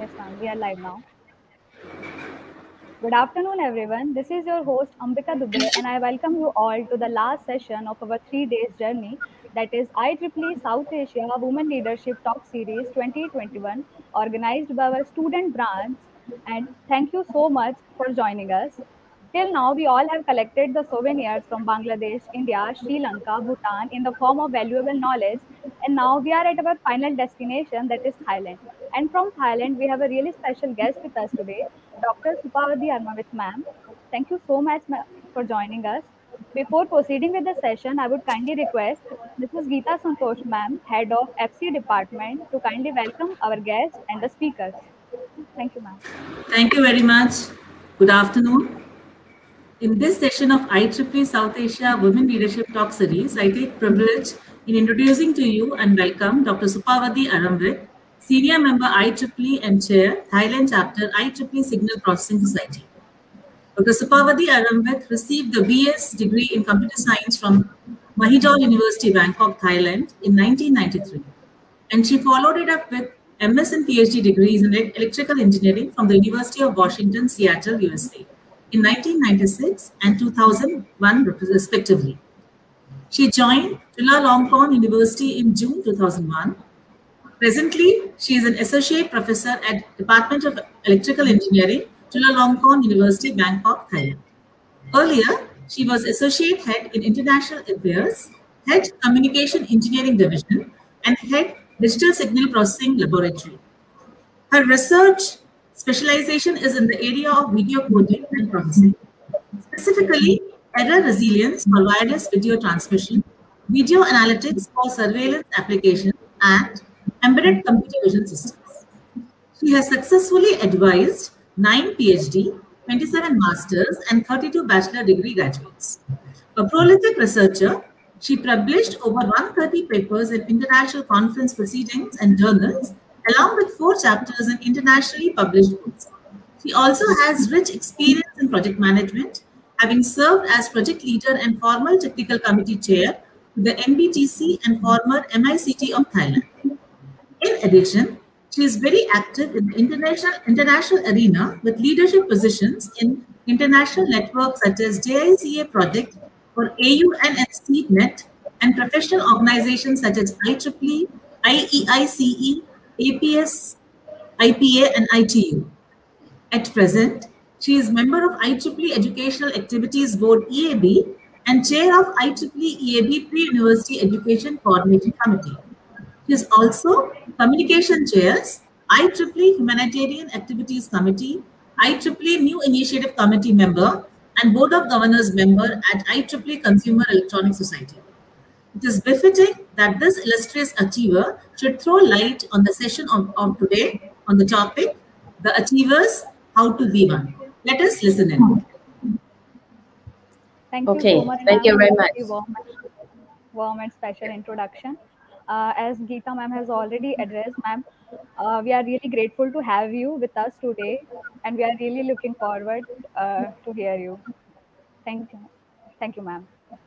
Yes, ma'am. We are live now. Good afternoon, everyone. This is your host, Ambika Dubey, and I welcome you all to the last session of our 3 days journey that is IEEE South Asia Women Leadership Talk Series 2021, organized by our student branch. And thank you so much for joining us. Till now, we all have collected the souvenirs from Bangladesh, India, Sri Lanka, Bhutan in the form of valuable knowledge. And now we are at our final destination, that is Thailand. And from Thailand, we have a really special guest with us today, Dr. Supavati Armavith ma'am. Thank you so much for joining us. Before proceeding with the session, I would kindly request Mrs. Geeta Santosh ma'am, head of FC department, to kindly welcome our guests and the speakers. Thank you, ma'am. Thank you very much. Good afternoon. In this session of IEEE South Asia Women Leadership Talk Series, I take privilege in introducing to you and welcome Dr. Supavati Armavith, Senior Member IEEE and Chair, Thailand Chapter IEEE Signal Processing Society. Dr. Supavati Armavith received the BS degree in Computer Science from Mahidol University, Bangkok, Thailand in 1993. And she followed it up with MS and PhD degrees in Electrical Engineering from the University of Washington, Seattle, USA in 1996 and 2001 respectively. She joined Chulalongkorn University in June 2001. Presently, she is an associate professor at Department of Electrical Engineering, Chulalongkorn University, Bangkok, Thailand. Earlier, she was associate head in International Affairs, head Communication Engineering Division, and head Digital Signal Processing Laboratory. Her research specialization is in the area of video coding and processing, specifically error resilience for wireless video transmission, video analytics for surveillance applications, and embedded computer vision systems. She has successfully advised 9 PhD, 27 masters, and 32 bachelor degree graduates. A prolific researcher, she published over 130 papers in international conference proceedings and journals, along with 4 chapters in internationally published books. She also has rich experience in project management, having served as project leader and former technical committee chair to the NBTC and former MICT of Thailand. In addition, she is very active in the international arena with leadership positions in international networks such as JICA Project for AU and SCNet and professional organizations such as IEEE, IEICE, APS, IPA, and ITU. At present, she is member of IEEE Educational Activities Board EAB and chair of IEEE EAB Pre-University Education Coordinating Committee. She is also communication chairs, IEEE Humanitarian Activities Committee, IEEE New Initiative Committee member, and Board of Governors member at IEEE Consumer Electronics Society. It is befitting that this illustrious achiever should throw light on the session of today on the topic, The Achievers, How to Be One. Let us listen in. Thank you so much. Thank you very much. Warm and special introduction. As Geeta ma'am has already addressed, ma'am, we are really grateful to have you with us today, and we are really looking forward to hear you. Thank you, ma'am.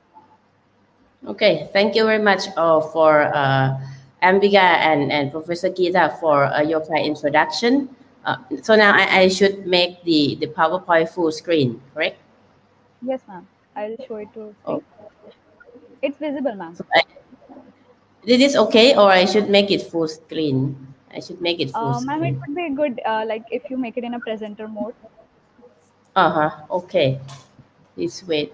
Okay, thank you very much for Ambika and Professor Geeta for your kind introduction. So now I should make the PowerPoint full screen, correct? Yes, ma'am. I'll show it to screen. It's visible, ma'am. So it is okay, or I should make it full screen? I should make it full screen. Ma'am, it would be good like if you make it in a presenter mode. Okay. Please wait.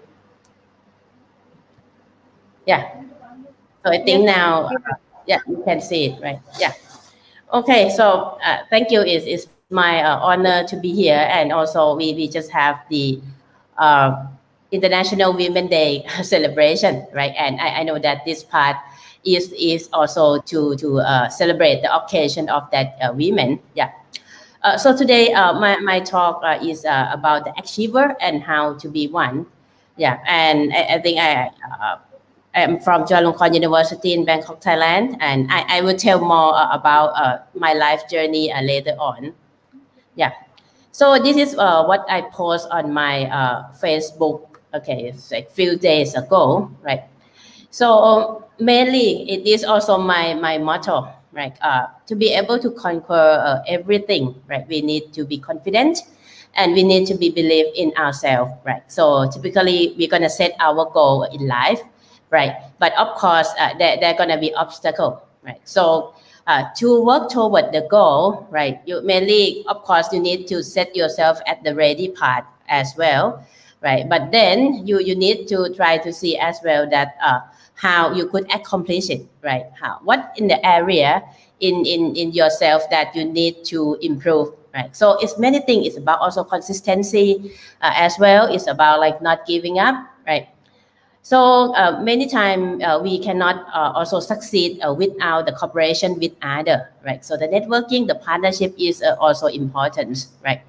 Yeah. So I think now, yeah, you can see it, right? Yeah. Okay. So thank you. It's my honor to be here, and also we just have the International Women's Day celebration, right? And I know that this part is also to celebrate the occasion of that women. Yeah. So today my talk is about the achiever and how to be one. Yeah. And I think I'm from Chulalongkorn University in Bangkok, Thailand, and I will tell more about my life journey later on. Yeah. So this is what I post on my Facebook. Okay, it's like a few days ago, right? So mainly, it is also my motto. right? To be able to conquer everything, right? We need to be confident, and we need to be believe in ourselves, right? So typically, we're gonna set our goal in life, right? But of course, there are gonna be obstacles, right? So to work toward the goal, right? You mainly, of course, you need to set yourself at the ready part as well, right? But then you need to try to see as well that how you could accomplish it, right? What in the area in yourself that you need to improve, right? So it's many things. It's about also consistency as well. It's about like not giving up, right? So many times we cannot also succeed without the cooperation with other, right? So the networking, the partnership is also important, right?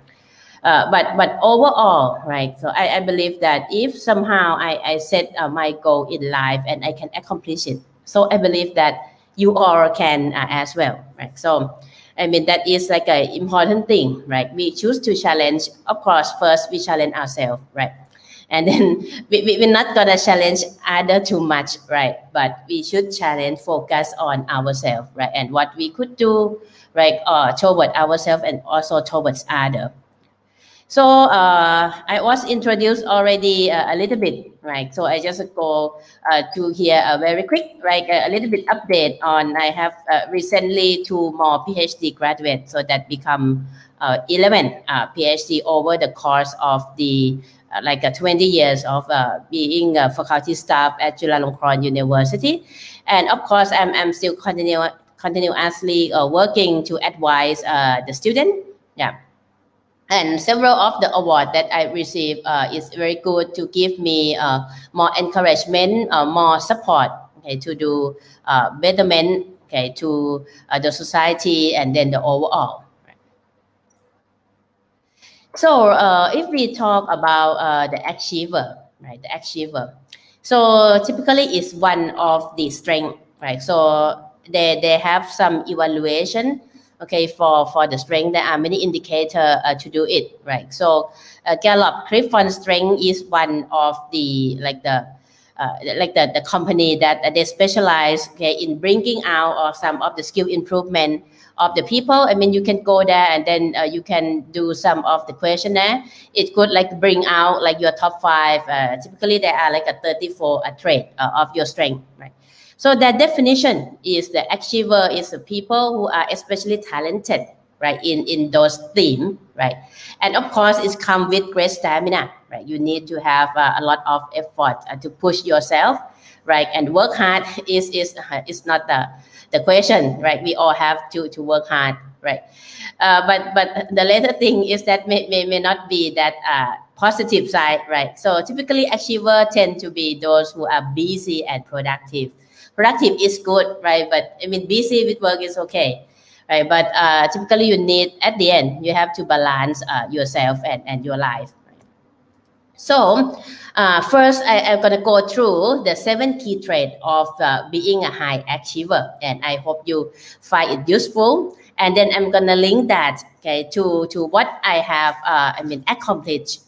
But overall, right? So I believe that if somehow I set my goal in life and I can accomplish it, so I believe that you all can as well, right? So I mean that is like an important thing, right? We choose to challenge. Of course, first we challenge ourselves, right? And then we're not gonna challenge other too much, right? But we should challenge, focus on ourselves, right? And what we could do, right? Toward ourselves and also towards other. So I was introduced already a little bit, right? So I just go to here very quick, right? A little bit update on. I have recently 2 more PhD graduates, so that become 11 PhD over the course of the like 20 years of being a faculty staff at Chulalongkorn University. And of course, I'm still continuously working to advise the student. Yeah. And several of the awards that I received is very good to give me more encouragement, more support, okay, to do betterment, okay, to the society and then the overall. So if we talk about the achiever, right, the achiever. So typically it's one of the strength, right? So they have some evaluation, okay, for the strength. There are many indicators to do it, right? So Gallup Griffon strength is one of the the company that they specialize, okay, in bringing out some of the skill improvement of the people. I mean, you can go there and then you can do some of the questionnaire. It could like bring out like your top 5. Typically, there are like a 34 trait of your strength, right? So that definition is the achiever is the people who are especially talented, right, in those themes, right? And of course, it's come with great stamina, right? You need to have a lot of effort to push yourself, right? And work hard is not the question, right? We all have to work hard, right? But the later thing is that may not be that positive side, right? So typically, achiever tend to be those who are busy and productive. Productive is good, right? But I mean, busy with work is okay, right? But typically, you need at the end you have to balance yourself and your life. Right? So first, I'm gonna go through the 7 key traits of being a high achiever, and I hope you find it useful. And then I'm gonna link that, okay, to what I have accomplished.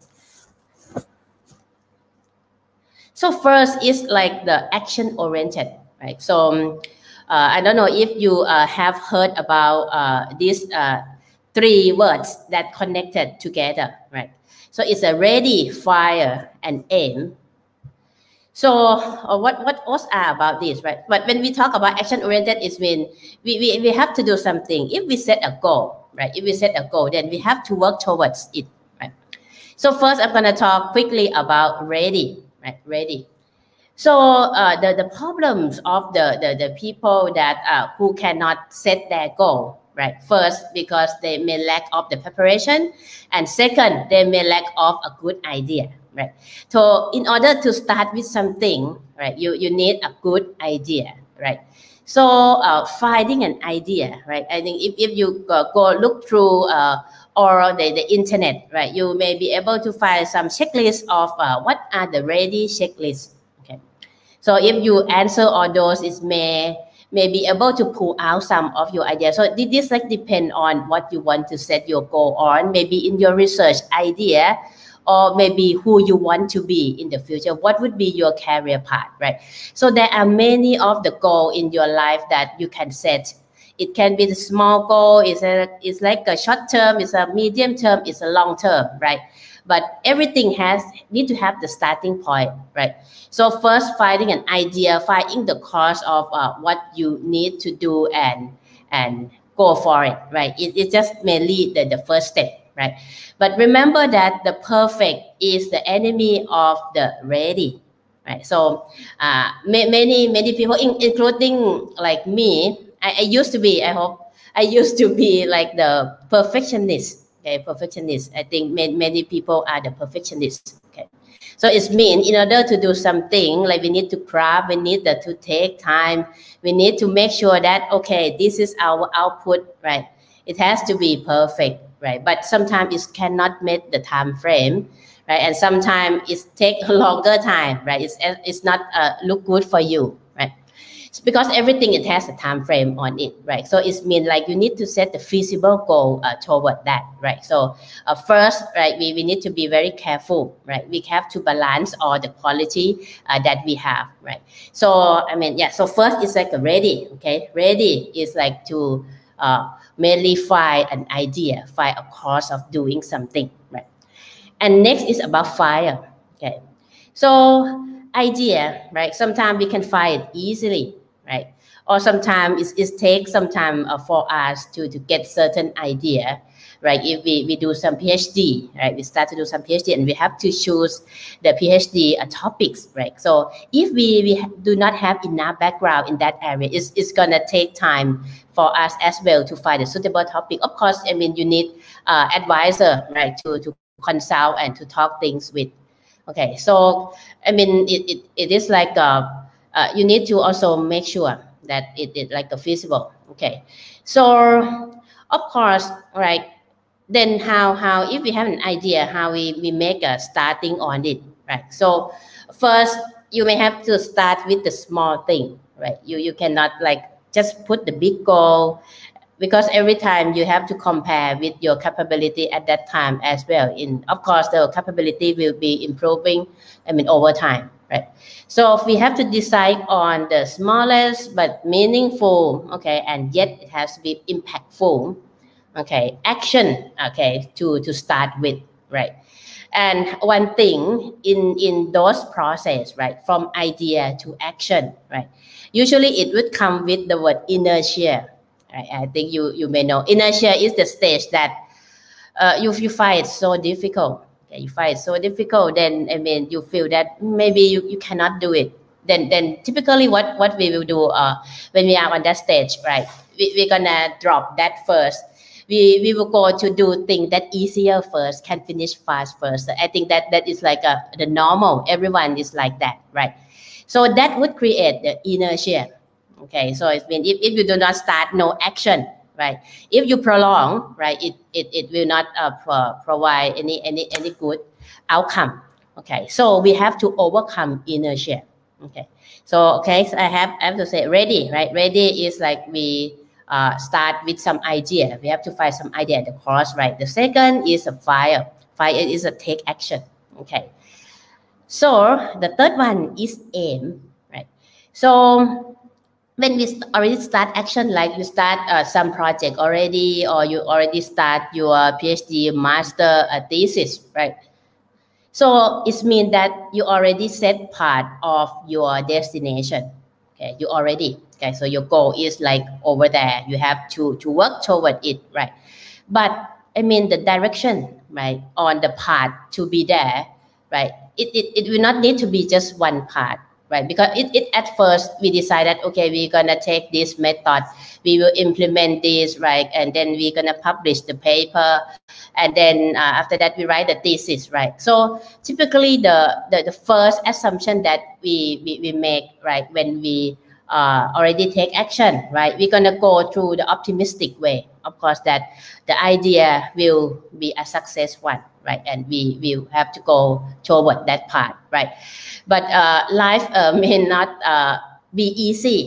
So first is like the action oriented, right? So I don't know if you have heard about these 3 words that connected together, right? So it's a ready, fire, and aim. So what else are about this, right? But when we talk about action oriented, it's when we have to do something. If we set a goal, right? If we set a goal, then we have to work towards it, right? So first, I'm gonna talk quickly about ready. Right, ready. So the problems of the people that who cannot set their goal, right? First, because they may lack of the preparation, and second, they may lack of a good idea, right? So in order to start with something, right, you need a good idea, right? So finding an idea, right? I think if you go look through or the internet, right, you may be able to find some checklists of what are the ready checklists. Okay, so if you answer all those, it may be able to pull out some of your ideas. So this like depend on what you want to set your goal on. Maybe in your research idea, or maybe who you want to be in the future. What would be your career path, right? So there are many of the goals in your life that you can set. It can be the small goal, it's like a short term, it's a medium term, it's a long term, right? But everything need to have the starting point, right? So first, finding an idea, finding the cause of what you need to do and go for it, right? It just mainly the first step, right? But remember that the perfect is the enemy of the ready, right? So many people, including like me, I used to be, I used to be like the perfectionist. Okay, perfectionist. I think many people are the perfectionists. Okay, so it means in order to do something, like we need to craft, we need to take time, we need to make sure that okay, this is our output, right? It has to be perfect, right? But sometimes it cannot meet the time frame, right? And sometimes it takes a longer time, right? It's not look good for you, right? It's because everything it has a time frame on it, right? So it means like you need to set the feasible goal toward that, right? So first, right, we need to be very careful, right? We have to balance all the quality that we have, right? So I mean, yeah. So first is like a ready, okay? Ready is like to mainly find an idea, find a cause of doing something, right? And next is about fire, okay? So idea, right? Sometimes we can find it easily, right? Or sometimes it takes some time for us to get certain idea, right? If we do some PhD, right? We start to do some PhD and we have to choose the PhD topics, right? So if we do not have enough background in that area, it's gonna take time for us as well to find a suitable topic. Of course, I mean, you need advisor, right? To consult and to talk things with. Okay, so I mean, it is like you need to also make sure that it like a feasible. Okay, so of course, right? Then how if we have an idea, how we make a starting on it, right? So first, you may have to start with the small thing, right? You cannot like just put the big goal, because every time you have to compare with your capability at that time as well. Of course, the capability will be improving, I mean, over time, right? So we have to decide on the smallest but meaningful, okay, and yet it has to be impactful, okay, action, okay, to start with, right? And one thing in those process, right, from idea to action, right, usually it would come with the word inertia. I think you may know inertia is the stage that you find it so difficult. Okay, you find it so difficult, then I mean you feel that maybe you cannot do it. Then typically what we will do when we are on that stage, right? We're gonna drop that first. We will go to do things that easier first, can finish fast first. I think that is like the normal. Everyone is like that, right? So that would create the inertia. Okay, so it means if you do not start, no action, right? If you prolong, right, it will not provide any good outcome. Okay, so we have to overcome inertia. Okay, so I have to say ready, right? Ready is like we start with some idea. We have to find some idea at the course, right? The second is a fire. Fire is a take action. Okay, so the third one is aim, right? So when we already start action, like you start some project already, or you already start your PhD, master, thesis, right? So it means that you already set part of your destination. Okay, you already, okay, so your goal is like over there. You have to work toward it, right? But I mean the direction, right, on the path to be there, right? It will not need to be just one part, right? Because it at first we decided, okay, we're gonna take this method, we will implement this, right? And then we're gonna publish the paper, and then after that we write the thesis, right? So typically the first assumption that we make, right, when we already take action, right, we're gonna go through the optimistic way. Of course, that the idea will be a success one, right? And we will have to go toward that part, right? But life may not be easy.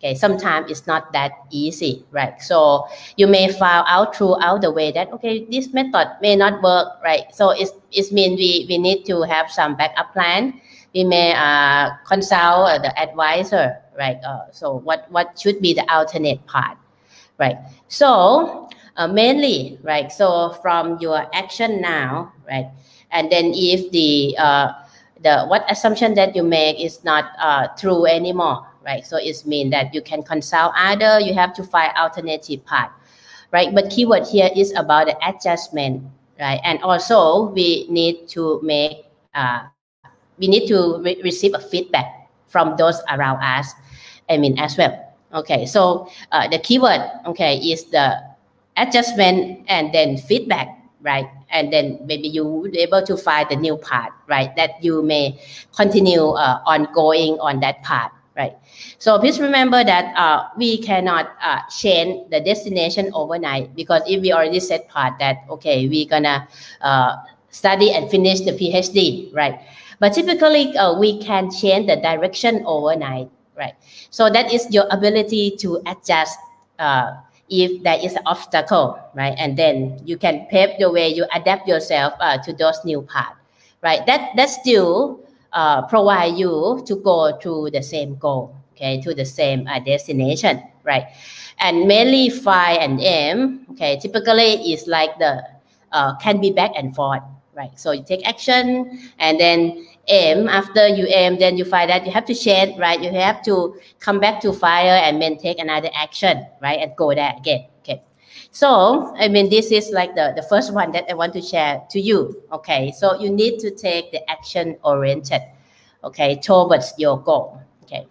Okay, sometimes it's not that easy, right? So you may find out throughout the way that, okay, this method may not work, right? So it means we need to have some backup plan. We may consult the advisor, right? So what should be the alternate path, right? So mainly, right? So from your action now, right? And then if the what assumption that you make is not true anymore, right? So it means that you can consult other, you have to find alternative path, right? But keyword here is about the adjustment, right? And also we need to make, we need to receive a feedback from those around us, I mean, as well. Okay, so the keyword, okay, is the adjustment and then feedback, right? And then maybe you would be able to find the new path, right? That you may continue ongoing on that path, right? So please remember that we cannot change the destination overnight, because if we already set path that, okay, we're gonna study and finish the PhD, right? But typically we can change the direction overnight, right? So that is your ability to adjust if there is an obstacle, right? And then you can pave the way, you adapt yourself to those new paths, right? That still provide you to go to the same goal, okay, to the same destination, right? And mainly phi and m, okay, typically is like the can be back and forth, right? So you take action and then aim. After you aim, then you find that you have to change, right? You have to come back to fire and then take another action, right? And go there again, okay? So, I mean, this is like the first one that I want to share to you, okay? So you need to take the action oriented, okay, towards your goal, okay?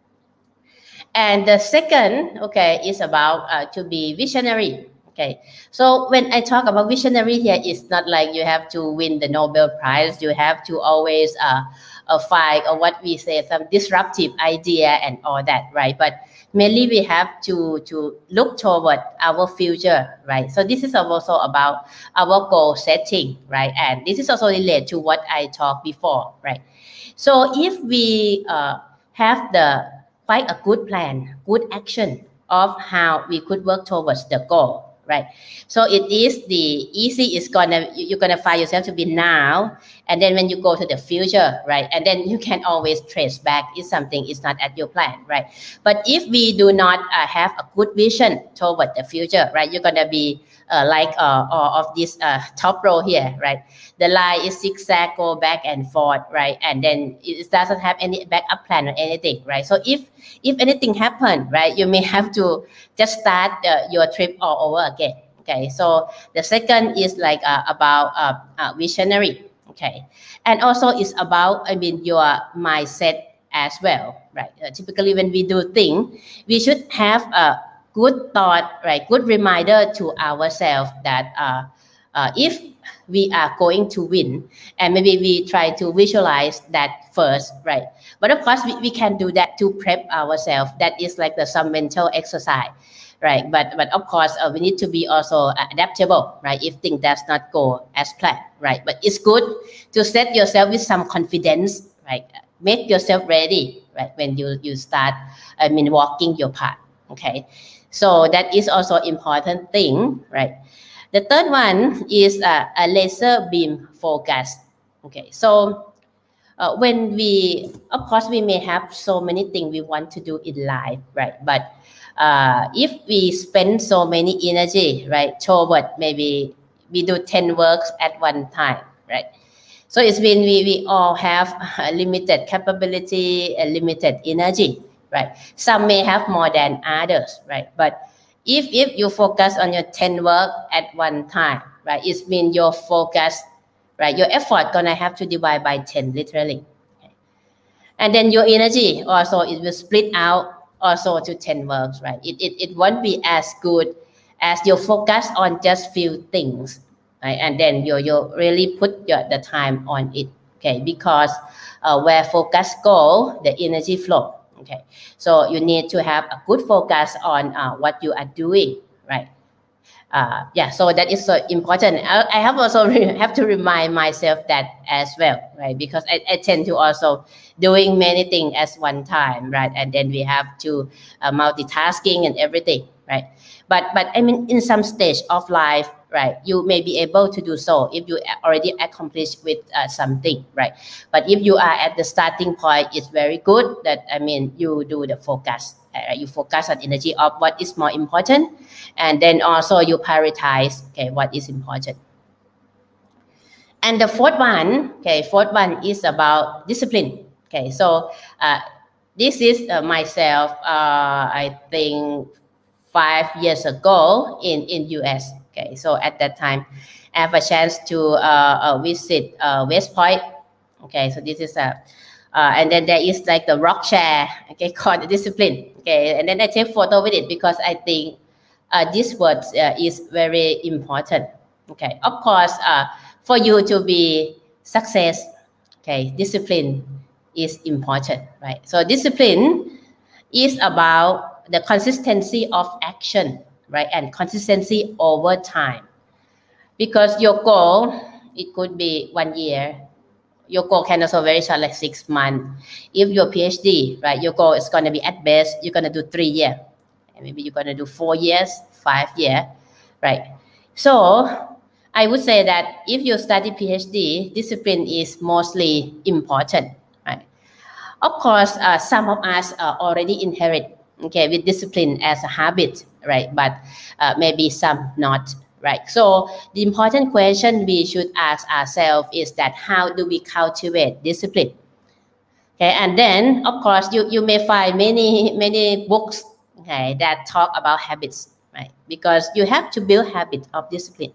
And the second, okay, is about to be visionary. Okay, so when I talk about visionary here, it's not like you have to win the Nobel Prize. You have to always find or what we say, some disruptive idea and all that, right? But mainly we have to look toward our future, right? So this is also about our goal setting, right? And this is also related to what I talked before, right? So if we have quite a good plan, good action of how we could work towards the goal, right? So it is the easy is you're gonna find yourself to be now, and then when you go to the future, right? And then you can always trace back if something is not at your plan, right? But if we do not have a good vision toward the future, right? You're gonna be like of this top row here, right? The line is zigzag, go back and forth, right? And then it doesn't have any backup plan or anything, right? So if anything happens, right, you may have to just start your trip all over again. Okay, so the second is like about visionary. Okay, and also it's about, I mean, your mindset as well, right? Typically when we do things, we should have a good thought, right? Good reminder to ourselves that if we are going to win, and maybe we try to visualize that first, right? But of course, we can do that to prep ourselves. That is like some mental exercise, right? But of course, we need to be also adaptable, right? If things does not go as planned, right? But it's good to set yourself with some confidence, right? Make yourself ready, right? When you start, I mean, walking your path, okay? So that is also important thing, right? The third one is a laser beam focus. Okay, so when we, of course, we may have so many things we want to do in life, right? But if we spend so many energy, right, toward maybe we do 10 works at one time, right? So it's when we all have a limited capability and limited energy, right? Some may have more than others, right? But if you focus on your 10 work at one time, right, it means your focus, right, your effort gonna have to divide by 10 literally. Okay. And then your energy also, it will split out also to 10 works, right? It won't be as good as you focus on just few things, right? And then you really put the time on it, okay? Because where focus go, the energy flow. Okay, so you need to have a good focus on what you are doing, right? yeah, so that is so important. I have also have to remind myself that as well, right? Because I tend to also doing many things at one time, right? And then we have to multitasking and everything, right? But I mean, in some stage of life, right, you may be able to do so if you already accomplished with something, right? But if you are at the starting point, it's very good that, I mean, you do the focus. You focus on energy of what is more important, and then also you prioritize, okay, what is important. And the fourth one is about discipline. Okay, so this is myself, I think 5 years ago in US. Okay, so at that time, I have a chance to visit West Point. Okay, so this is and then there is like the rock chair, okay, called the discipline. Okay, and then I take photo with it because I think this word is very important. Okay, of course, for you to be success, okay, discipline is important, right? So discipline is about the consistency of action, right, and consistency over time. Because your goal, it could be 1 year. Your goal can also very short, like 6 months. If your PhD, right, your goal is going to be at best, you're going to do 3 years. And maybe you're going to do 4 years, 5 years, right? So I would say that if you study PhD, discipline is mostly important, right? Of course, some of us already inherit, okay, with discipline as a habit, right? But maybe some not. Right. So the important question we should ask ourselves is that how do we cultivate discipline? Okay, and then of course you may find many books, okay, that talk about habits, right? Because you have to build habit of discipline,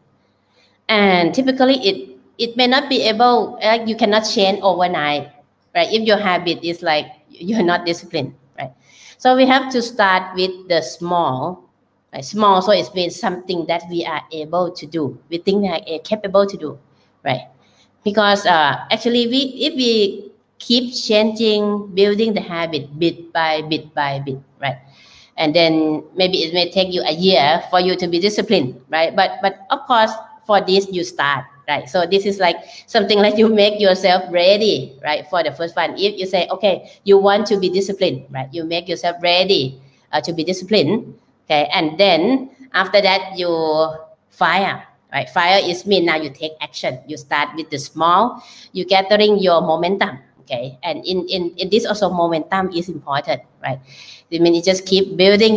and typically it may not be able, you cannot change overnight, right? If your habit is like you're not disciplined, right? So we have to start with the small. Right? Small, so it's been something that we are able to do. We think we are capable to do, right? Because actually, if we keep changing, building the habit bit by bit, right? And then maybe it may take you a year for you to be disciplined, right? But of course, for this you start, right? So this is like something like you make yourself ready, right, for the first one. If you say, okay, you want to be disciplined, right? You make yourself ready to be disciplined. Okay, and then after that you fire, right? Fire is mean now you take action. You start with the small, you gathering your momentum. Okay, and in this also momentum is important, right? I mean, you just keep building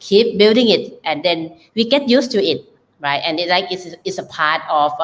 it, and then we get used to it, right? And it's like it's a part of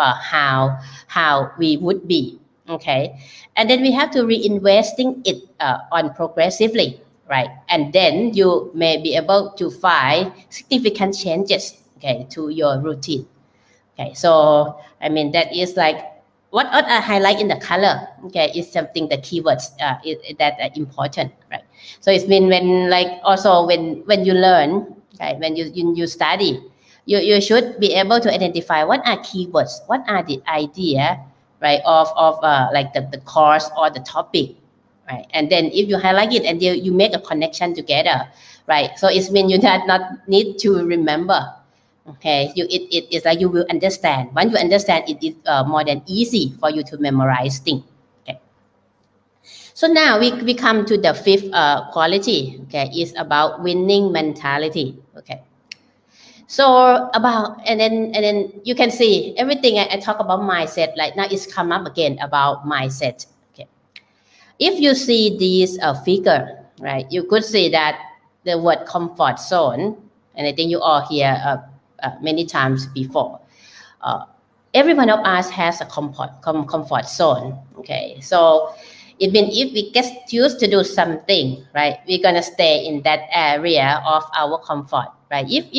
how we would be. Okay, and then we have to reinvesting it on progressively. Right, and then you may be able to find significant changes, okay, to your routine. Okay, so I mean that is like what I highlight in the color. Okay, is something the keywords that are important, right? So it's mean when like also when you learn, okay, when you study, you should be able to identify what are keywords, what are the idea, right, of like the course or the topic. Right, and then if you highlight it and you make a connection together, right? So it means you not need to remember. Okay, it's like you will understand. Once you understand, it is more than easy for you to memorize things. Okay. So now we come to the fifth quality. Okay, is about winning mentality. Okay. So about and then you can see everything I talk about mindset. Like now it's come up again about mindset. If you see this figure, right, you could see that the word comfort zone, and I think you all hear many times before. Every one of us has a comfort zone. Okay, so it means if we get used to do something, right, we're gonna stay in that area of our comfort, right? If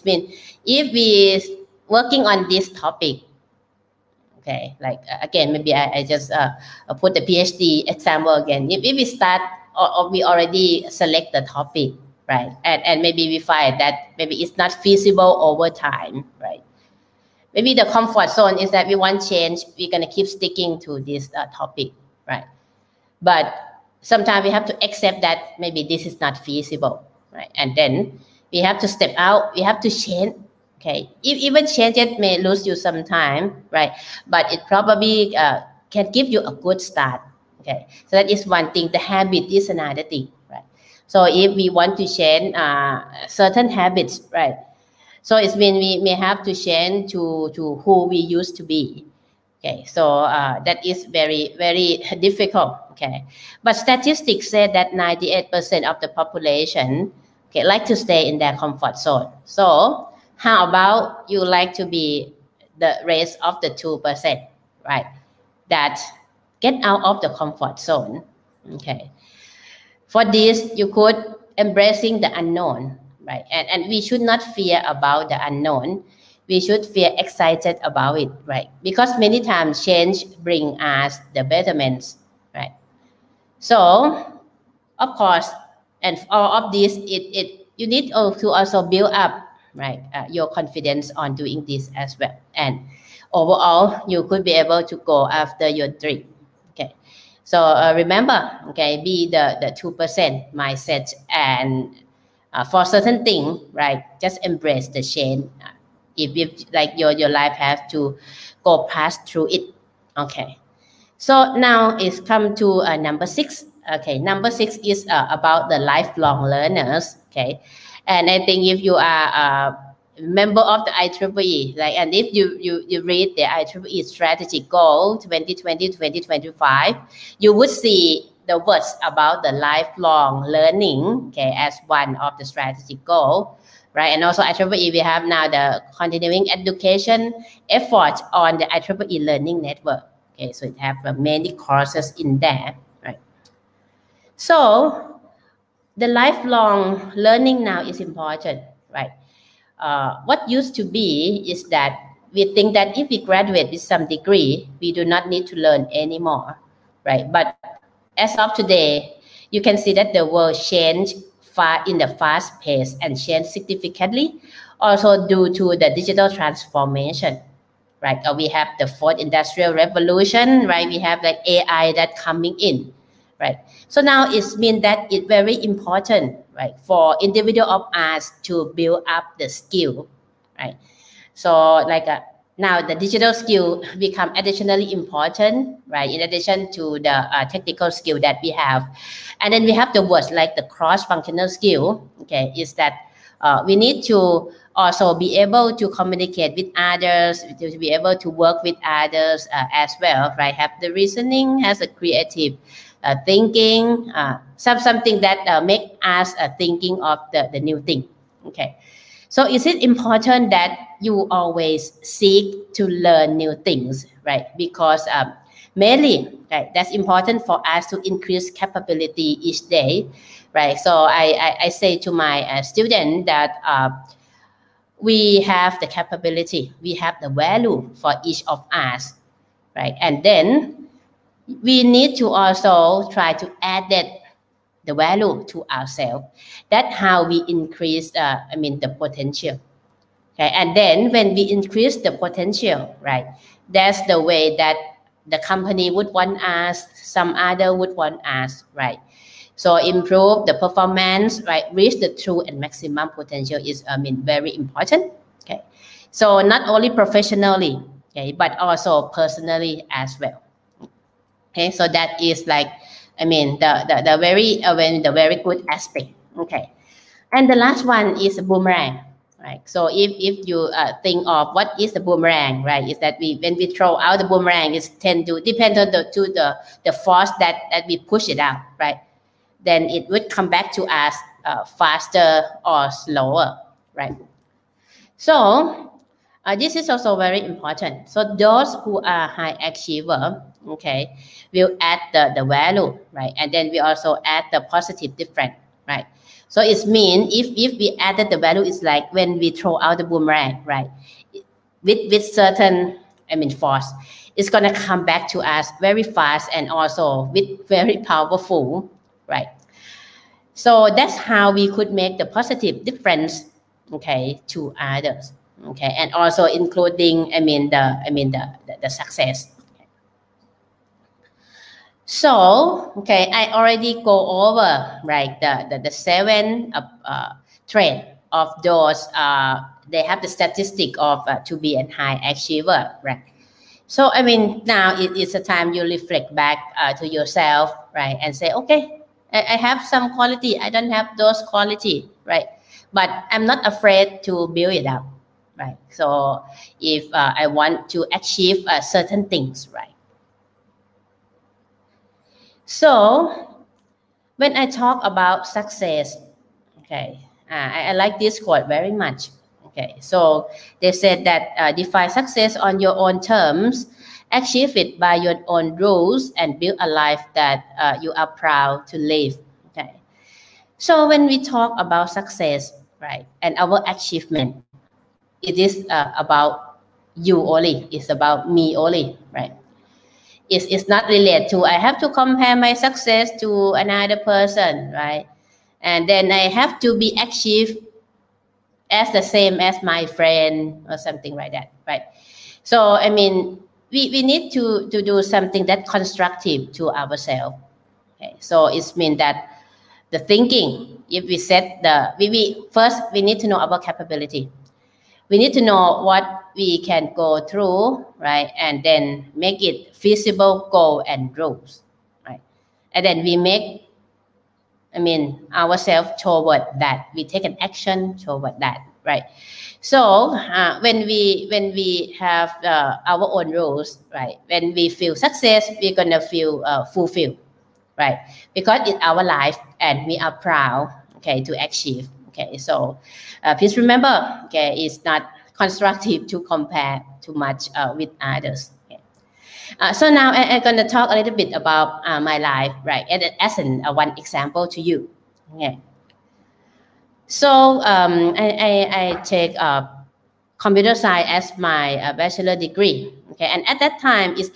we working on this topic. Okay, like again, maybe I just put the PhD example again. If we start or we already select the topic, right, and maybe we find that maybe it's not feasible over time, right? Maybe the comfort zone is that we want change, we're gonna keep sticking to this topic, right? But sometimes we have to accept that maybe this is not feasible, right? And then we have to step out, we have to change. Okay, if even change it may lose you some time, right? But it probably can give you a good start. Okay, so that is one thing. The habit is another thing, right? So if we want to change certain habits, right? So it means we may have to change to who we used to be. Okay, so that is very, very difficult. Okay, but statistics say that 98% of the population, okay, like to stay in their comfort zone. So how about you like to be the rest of the 2%, right? That get out of the comfort zone. Okay, for this you could embracing the unknown, right? And we should not fear about the unknown. We should feel excited about it, right? Because many times change bring us the betterments, right? So, of course, and all of this, you need to also build up, right, your confidence on doing this as well. And overall, you could be able to go after your dream. Okay. So remember, okay, be the 2% mindset, and for certain thing, right, just embrace the change. If like your life has to go past through it. Okay, so now it's come to number 6. Okay, number 6 is about the lifelong learners. Okay, and I think if you are a member of the IEEE, like, and if you read the IEEE strategy goal 2020-2025, you would see the words about the lifelong learning, okay, as one of the strategy goal. Right, and also IEEE, we have now the continuing education effort on the IEEE Learning Network. Okay, so it have many courses in there, right? So the lifelong learning now is important, right? What used to be is that we think that if we graduate with some degree, we do not need to learn anymore, right? But as of today, you can see that the world changed in the fast pace and change significantly, also due to the digital transformation, right? We have the fourth industrial revolution, right? We have like AI that coming in, right? So now it means that it's very important, right, for individual of us to build up the skill, right? So like now the digital skill become additionally important, right? In addition to the technical skill that we have. And then we have the words like the cross-functional skill, okay, is that we need to also be able to communicate with others, to be able to work with others as well, right? Have the reasoning, has a creative thinking, something that make us thinking of the new thing, okay? So is it important that you always seek to learn new things, right? Because mainly, right, that's important for us to increase capability each day, right? So I say to my student that we have the capability, we have the value for each of us, right? And then we need to also try to add that the value to ourselves. That's how we increase, the potential. Okay, and then when we increase the potential, right, that's the way that the company would want us, some other would want us, right? So improve the performance, right, reach the true and maximum potential is, very important. Okay, so not only professionally, okay, but also personally as well. Okay, so that is like, the very good aspect. Okay, and the last one is a boomerang, right? So if you think of what is the boomerang, right, is that when we throw out the boomerang, it tend to depend on the force that we push it out, right? Then it would come back to us faster or slower, right? So this is also very important. So those who are high achiever, okay, will add the value, right? And then we also add the positive difference, right? So it means if we added the value, it's like when we throw out the boomerang, right? With certain, force, it's gonna come back to us very fast and also with very powerful, right? So that's how we could make the positive difference, okay, to others, okay, and also including, the success. So, okay, I already go over, right, the 7 traits of those they have the statistic of to be a high achiever, right? So I mean, now it's a time you reflect back to yourself, right, and say, okay, I have some quality, I don't have those quality, right? But I'm not afraid to build it up, right? So if I want to achieve certain things, right? So when I talk about success, okay, I like this quote very much. Okay, so they said that define success on your own terms, achieve it by your own rules, and build a life that you are proud to live. Okay, so when we talk about success, right, and our achievement, it is about you only. It's about me only, right? It's not related to I have to compare my success to another person, right? And then I have to be achieved as the same as my friend or something like that, right? So I mean, we need to do something that's constructive to ourselves. Okay, so it means that the thinking, if we set we first we need to know our capability. We need to know what we can go through, right? And then make it feasible goal and rules, right? And then we make, I mean, ourselves toward that. We take an action toward that, right? So when we have our own rules, right? When we feel success, we're gonna feel fulfilled, right? Because it's our life and we are proud, okay, to achieve. Okay, so please remember, okay, it's not constructive to compare too much with others. Okay. So now I'm going to talk a little bit about my life, right? As one example to you. Okay. So I take computer science as my bachelor degree. Okay, and at that time it's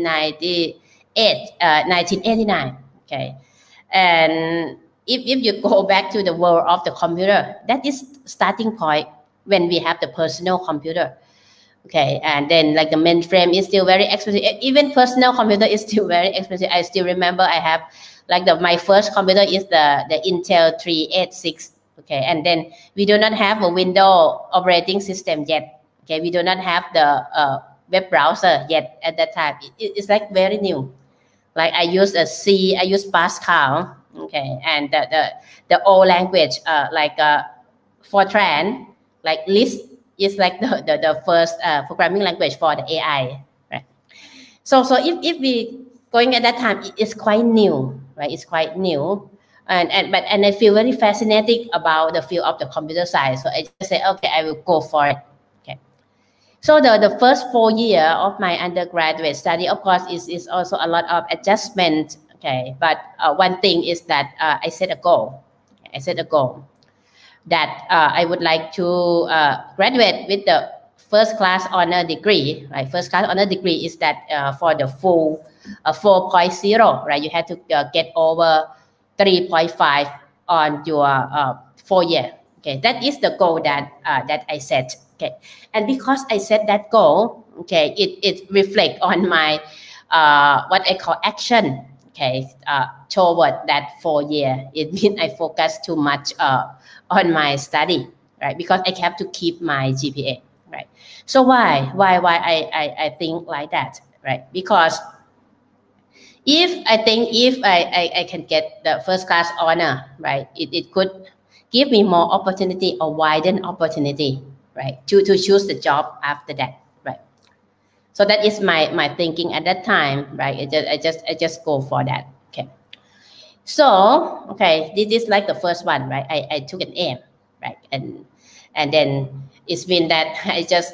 1989. Okay, and if you go back to the world of the computer, that is starting point when we have the personal computer. Okay, and then like the mainframe is still very expensive. Even personal computer is still very expensive. I still remember I have like my first computer is the Intel 386. Okay, and then we do not have a Windows operating system yet. Okay, we do not have the web browser yet at that time. It's like very new. Like I use C, I use Pascal. Okay, and the old language like Fortran, like Lisp is like the first programming language for the AI, right? So if we going at that time, it's quite new, right? It's quite new, and I feel very fascinated about the field of the computer science. So I just say, okay, I will go for it. Okay. So the first 4 years of my undergraduate study, of course, is also a lot of adjustment. Okay, but one thing is that I set a goal. I set a goal that I would like to graduate with the first class honor degree. Right, first class honor degree is that for the full 4.0. Right, you have to get over 3.5 on your 4 year. Okay, that is the goal that I set. Okay, and because I set that goal, okay, it reflects on my what I call action. Okay, toward that 4 year, it means I focus too much on my study, right? Because I have to keep my GPA, right? So why I think like that, right? Because if I can get the first class honor, right, it could give me more opportunity or widen opportunity, right, to choose the job after that. So that is my thinking at that time, right? I just go for that. Okay. So okay, this is like the first one, right? I took an aim, right? And then it's been that I just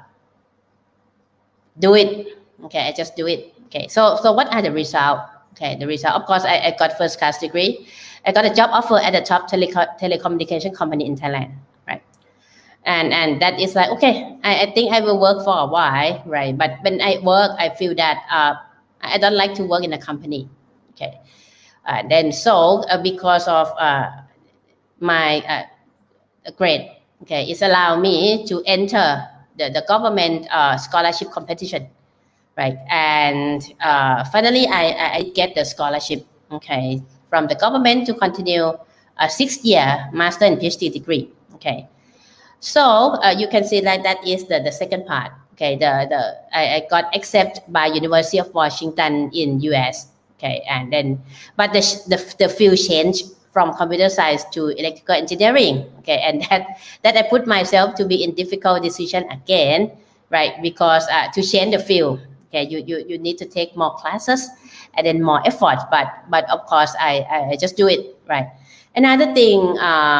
do it. Okay, I just do it. Okay. So what are the results? Okay, the result. Of course, I got first class degree. I got a job offer at the top telecommunication company in Thailand. And that is like, okay, I think I will work for a while, right? But when I work, I feel that I don't like to work in a company, okay? Then so because of my grade, okay, it's allowed me to enter the government scholarship competition, right? And finally, I get the scholarship, okay, from the government to continue a 6-year master and PhD degree, okay? So you can see like that is the second part. Okay, I got accepted by University of Washington in US. Okay, and then but the field changed from computer science to electrical engineering. Okay, and that I put myself to be in difficult decision again, right? Because to change the field, okay, you need to take more classes and then more effort. But of course I just do it, right? Another thing.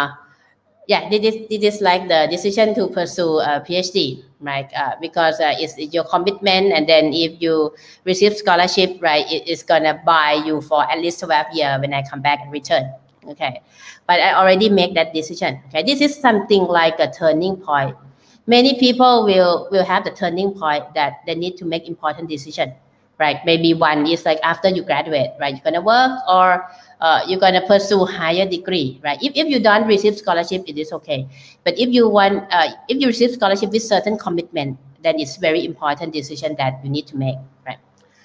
Yeah, this is like the decision to pursue a PhD, right? Because it's your commitment, and then if you receive scholarship, right, it's gonna buy you for at least 12 years when I come back and return. Okay, but I already make that decision. Okay, this is something like a turning point. Many people will have the turning point that they need to make important decision, right? Maybe one is like after you graduate, right? You're gonna work or you're going to pursue higher degree, right? If you don't receive scholarship, it is okay. But if you want, if you receive scholarship with certain commitment, then it's very important decision that you need to make, right?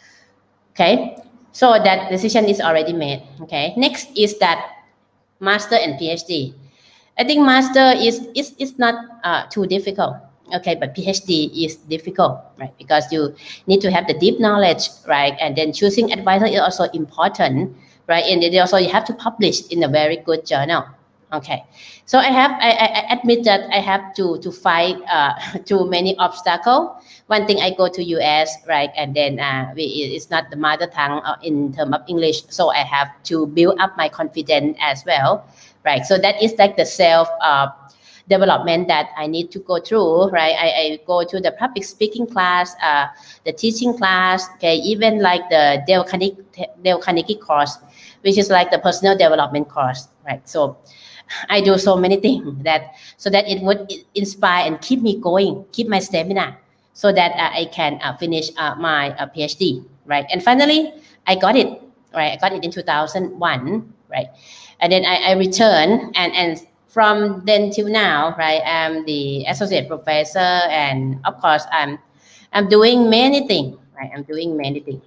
Okay, so that decision is already made. Okay, next is that master and PhD. I think master is not too difficult. Okay, but PhD is difficult, right? Because you need to have the deep knowledge, right? And then choosing advisor is also important, right? And then also you have to publish in a very good journal. Okay, so I admit that I have to fight too many obstacles. One thing, I go to US, right? And then it's not the mother tongue in terms of English, so I have to build up my confidence as well, right? So that is like the self development that I need to go through, right? I go to the public speaking class, the teaching class, okay, even like the Dale Carnegie course, which is like the personal development course, right? So I do so many things so that it would inspire and keep me going, keep my stamina, so that I can finish my PhD, right? And finally, I got it, right? I got it in 2001, right? And then I returned, and from then till now, right? I'm the associate professor, and of course, I'm doing many things, right? I'm doing many things.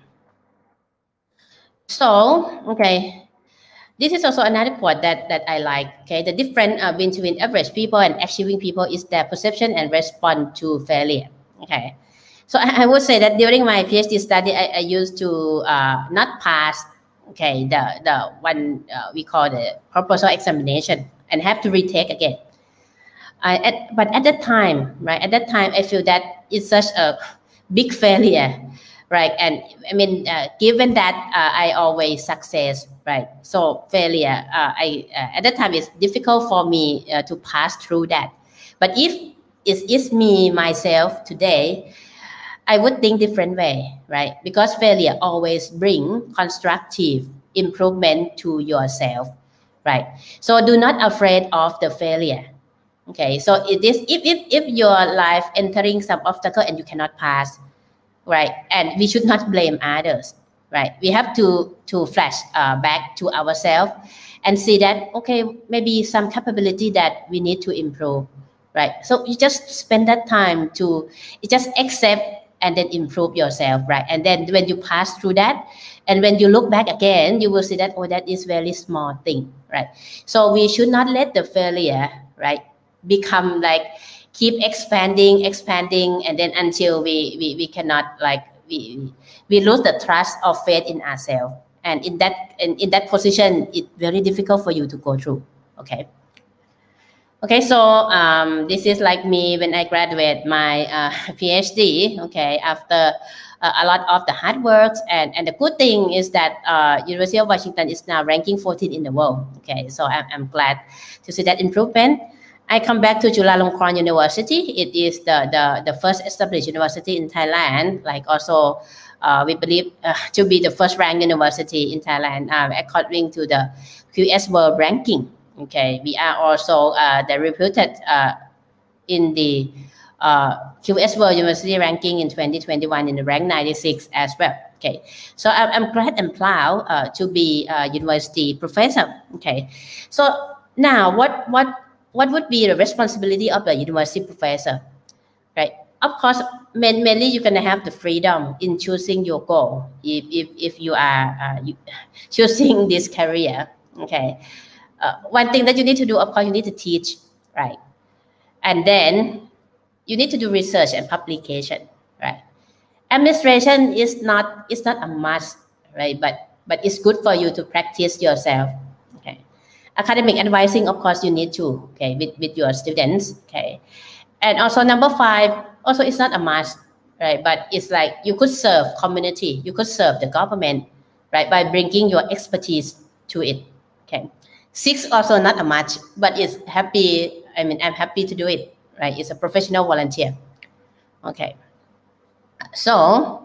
So, okay. This is also another quote that I like. Okay, the difference between average people and achieving people is their perception and response to failure. Okay, so I would say that during my PhD study, I used to not pass. Okay, the one we call the proposal examination, and have to retake again. But at that time, right? At that time, I feel that it's such a big failure. Right, and I mean, given that I always success, right? So failure, at that time it's difficult for me to pass through that. But if it's me myself today, I would think different way, right? Because failure always bring constructive improvement to yourself, right? So do not afraid of the failure. Okay, so it is if your life entering some obstacle and you cannot pass. Right, and we should not blame others. Right, we have to flash back to ourselves and see that okay, maybe some capability that we need to improve. Right, so you just spend that time to just accept and then improve yourself. Right, and then when you pass through that, and when you look back again, you will see that oh, that is very small thing. Right, so we should not let the failure right become like keep expanding, and then until we cannot like we lose the trust or faith in ourselves. And in that position, it's very difficult for you to go through. Okay. Okay, so this is like me when I graduate my PhD. Okay, after a lot of the hard work, and the good thing is that University of Washington is now ranking 14 in the world. Okay, so I'm glad to see that improvement. I come back to Chulalongkorn University. It is the first established university in Thailand. Like also, we believe to be the first ranked university in Thailand according to the QS World Ranking. Okay, we are also the reputed in the QS World University Ranking in 2021 in the rank 96 as well. Okay, so I'm glad and proud to be a university professor. Okay, so now what would be the responsibility of the university professor, right? Of course, mainly you're gonna have the freedom in choosing your goal if you are choosing this career. Okay, one thing that you need to do, of course, you need to teach, right? And then you need to do research and publication, right? Administration is not a must, right? But it's good for you to practice yourself. Okay. Academic advising, of course, you need to, okay, with your students, okay. And also number 5, also it's not a must, right? But it's like you could serve community, you could serve the government, right? By bringing your expertise to it, okay. 6 also not a must, but it's happy. I mean, I'm happy to do it, right? It's a professional volunteer, okay. So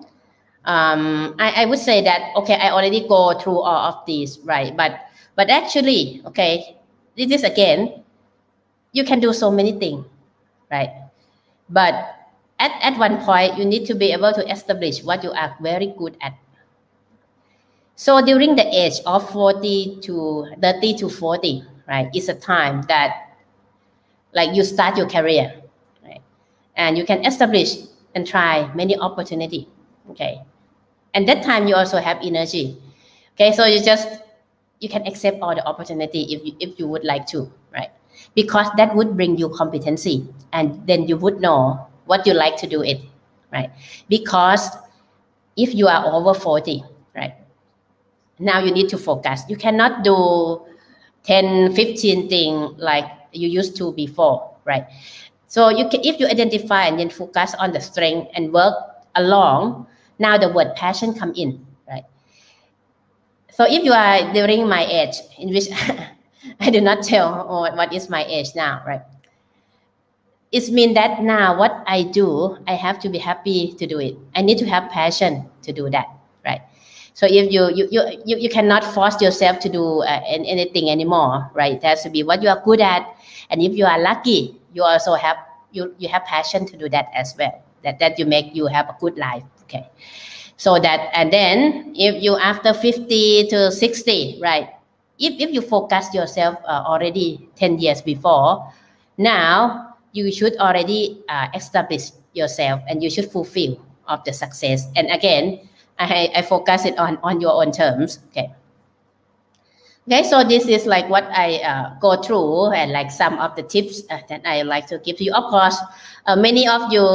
I would say that, okay, I already go through all of these, right? But actually, okay, this is again, you can do so many things, right? But at one point, you need to be able to establish what you are very good at. So during the age of 30 to 40, right, is a time that like you start your career, right? And you can establish and try many opportunities, okay? And that time you also have energy, okay? So you can accept all the opportunity if you would like to, right? Because that would bring you competency, and then you would know what you like to do it, right? Because if you are over 40, right, now you need to focus. You cannot do 10, 15 things like you used to before, right? So if you identify and then focus on the strength and work along, now the word passion come in, right? So if you are during my age, in which I do not tell what is my age now, right? It means that now what I do, I have to be happy to do it. I need to have passion to do that, right? So if you cannot force yourself to do anything anymore, right? It has to be what you are good at, and if you are lucky, you also have you have passion to do that as well. That you have a good life, okay? So that, and then if you after 50 to 60, right? If you focus yourself already 10 years before, now you should already establish yourself, and you should fulfill of the success. And again, I focus it on your own terms, okay? Okay, so this is like what I go through, and like some of the tips that I like to give to you. Of course, many of you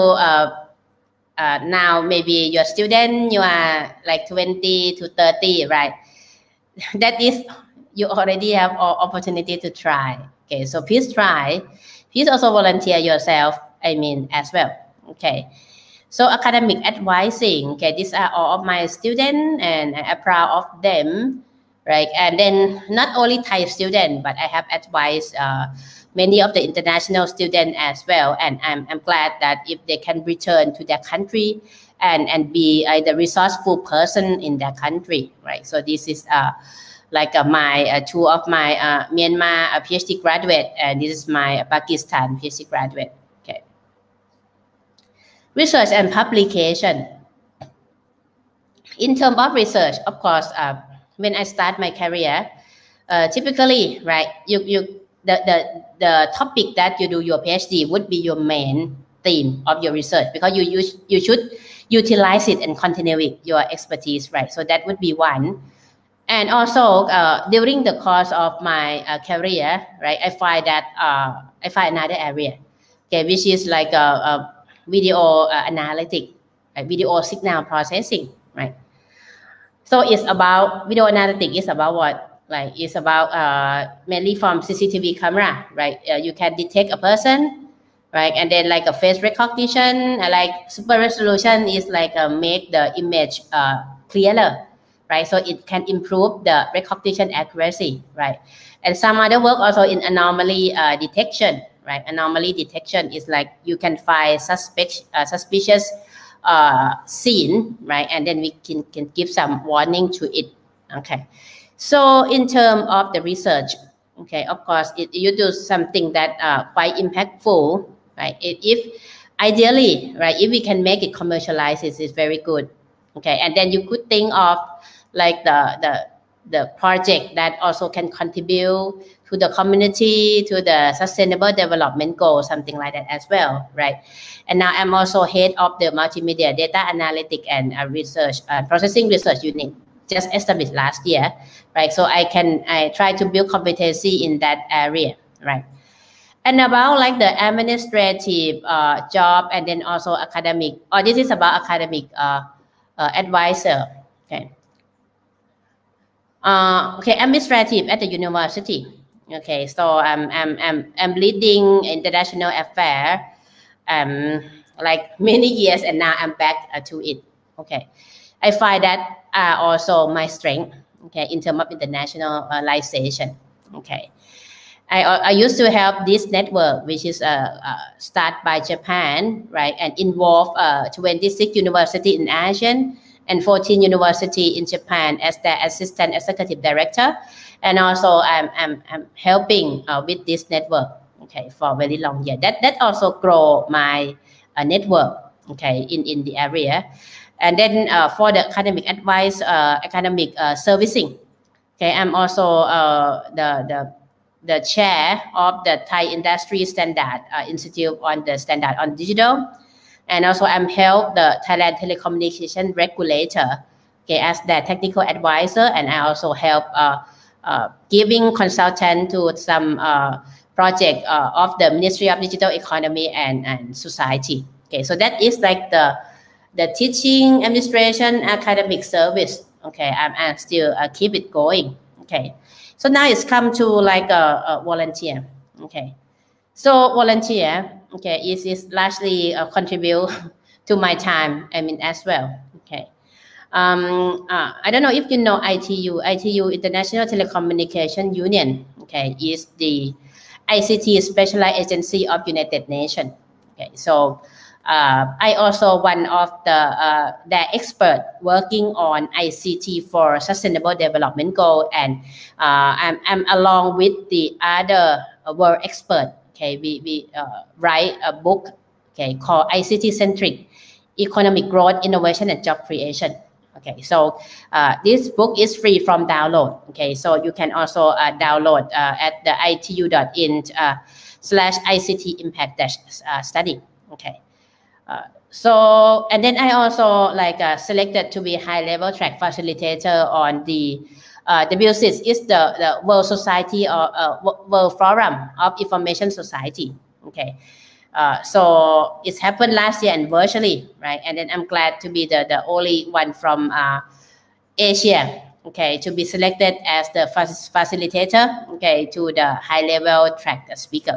now maybe you're a student, you are like 20 to 30, right? That is, you already have opportunity to try. Okay, so please try. Please also volunteer yourself, I mean, as well, okay? So academic advising, okay, these are all of my students, and I'm proud of them, right? And then not only Thai students, but I have advised many of the international students as well. And I'm glad that if they can return to their country and be the resourceful person in their country, right? So this is like my two of my Myanmar PhD graduate, and this is my Pakistan PhD graduate. Okay. Research and publication. In terms of research, of course, when I start my career, typically, right, the topic that you do your PhD would be your main theme of your research, because you should utilize it and continue with your expertise, right? So that would be one. And also during the course of my career, right, I find another area, okay, which is like a video analytic, right, video signal processing, right? So it's about video analytic. Is about what? Like it's about mainly from CCTV camera, right? You can detect a person, right? And then like a face recognition, like super resolution is like make the image clearer, right? So it can improve the recognition accuracy, right? And some other work also in anomaly detection, right? Anomaly detection is like you can find suspicious scene, right? And then we can give some warning to it, okay? So in terms of the research, okay, of course, you do something that quite impactful, right? If ideally, right, if we can make it commercialized, it's very good, okay? And then you could think of like the project that also can contribute to the community, to the sustainable development goal, something like that as well, right? And now I'm also head of the multimedia data analytic and research processing research unit, just established last year, right? So I try to build competency in that area, right? And about like the administrative job and then also academic, or this is about academic advisor. Okay. Okay, administrative at the university. Okay, so I'm leading international affair, like many years, and now I'm back to it. Okay, I find that also my strength. Okay, in terms of internationalization. Okay. I used to help this network, which is started by Japan, right, and involve 26 universities in Asia and 14 universities in Japan as their assistant executive director, and also I'm helping with this network, okay, for a very long year. That also grow my network, okay, in the area, and then for the academic advice, academic servicing, okay, I'm also the chair of the Thai Industry Standard Institute on the standard on digital, and also I'm help the Thailand Telecommunication Regulator, okay, as their technical advisor, and I also help giving consultant to some project of the Ministry of Digital Economy and Society. Okay, so that is like the teaching, administration, academic service. Okay, I'm still keep it going. Okay. So now it's come to like a volunteer. Okay, so volunteer, okay, is largely contribute to my time. I mean as well. Okay, I don't know if you know ITU. ITU International Telecommunication Union. Okay, is the ICT specialized agency of United Nations. Okay, so I also one of the expert working on ICT for Sustainable Development Goal, and I'm along with the other world expert. Okay, we write a book, okay, called ICT Centric Economic Growth, Innovation, and Job Creation. Okay, so this book is free from download. Okay, so you can also download at the itu.in/ICT impact study. Okay. So, and then I also like selected to be high-level track facilitator on the WSIS is the World Society or World Forum of Information Society. Okay, so it's happened last year and virtually, right? And then I'm glad to be the only one from Asia, okay, to be selected as the facilitator, okay, to the high-level track speaker.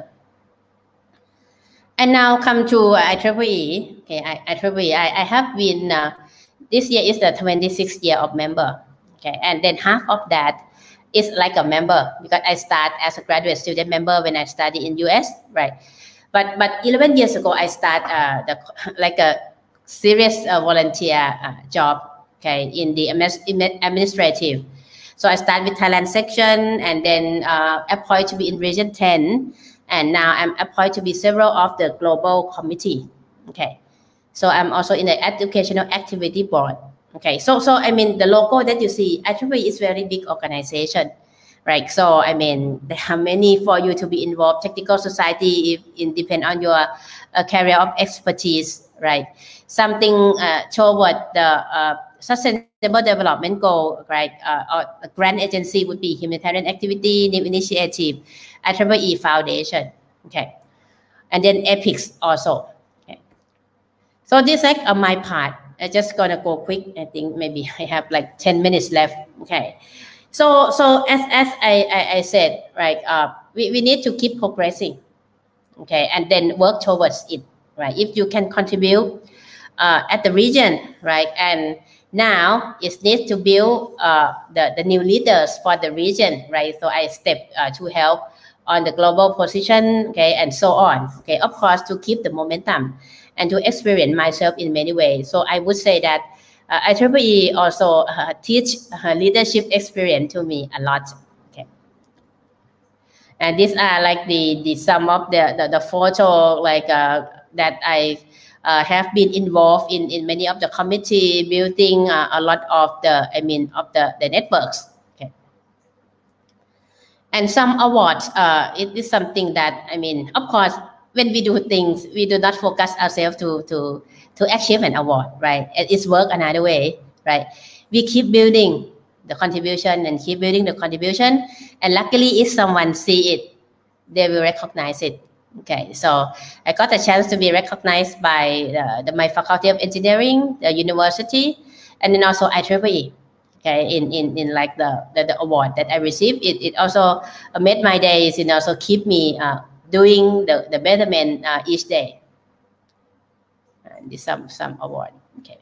And now come to IEEE. Okay, IEEE. I have been this year is the 26th year of member. Okay, and then half of that is like a member because I start as a graduate student member when I study in US, right? But 11 years ago I start like a serious volunteer job. Okay, in the administrative. So I start with Thailand section and then appointed to be in region 10. And now I'm appointed to be several of the global committee. Okay, so I'm also in the educational activity board. Okay, so I mean the logo that you see, IEEE is very big organization, right? So I mean there are many for you to be involved. Technical society, if it depend on your career of expertise, right? Something toward the Sustainable Development Goal, right? Or a grant agency would be humanitarian activity, new initiative, IEEE Foundation, okay, and then EPICS also. Okay, so this like my part. I'm just gonna go quick. I think maybe I have like 10 minutes left. Okay, so as I said, right? We need to keep progressing, okay, and then work towards it, right? If you can contribute at the region, right, and now it needs to build the new leaders for the region, right? So I step to help on the global position, okay, and so on. Okay, of course, to keep the momentum and to experience myself in many ways. So I would say that IEEE also teach leadership experience to me a lot. Okay, and these are like the some of the photo like that I have been involved in many of the committee building a lot of the the networks. Okay, and some awards. It is something that of course, when we do things, we do not focus ourselves to achieve an award, right? It's work another way, right? We keep building the contribution and keep building the contribution, and luckily, if someone see it, they will recognize it. Okay, so I got a chance to be recognized by my Faculty of Engineering, the university, and then also IEEE. Okay, in like the award that I received, it also made my days, and also keep me doing the betterment each day. And this some award. Okay.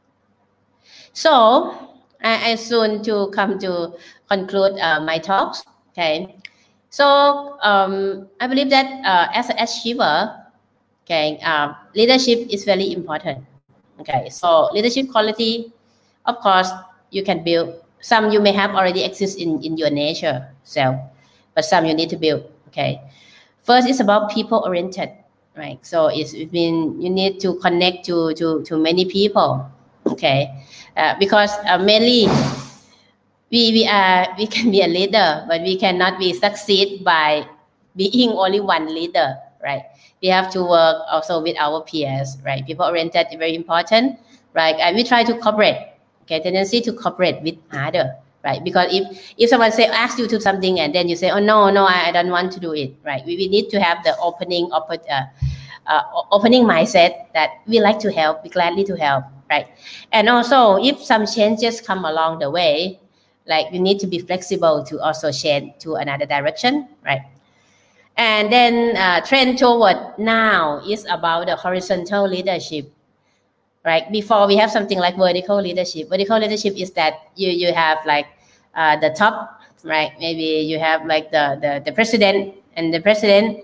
So I soon to come to conclude my talks. Okay. So I believe that as an achiever, okay, leadership is very important. Okay, so leadership quality, of course, you can build. Some you may have already exist in your nature self, but some you need to build. Okay, first it's about people oriented, right? So it's been you need to connect to many people. Okay, because mainly we can be a leader, but we cannot be succeed by being only one leader, right? We have to work also with our peers, right? People oriented is very important, right? And we try to cooperate. Okay, tendency to cooperate with other, right? Because if someone ask you to something and then you say, oh no, I don't want to do it, right? We need to have the opening mindset that we like to help, we gladly to help, right? And also if some changes come along the way, like you need to be flexible to also change to another direction, right? And then trend toward now is about the horizontal leadership, right? Before we have something like vertical leadership. Vertical leadership is that you have like the top, right? Maybe you have like the president, and the president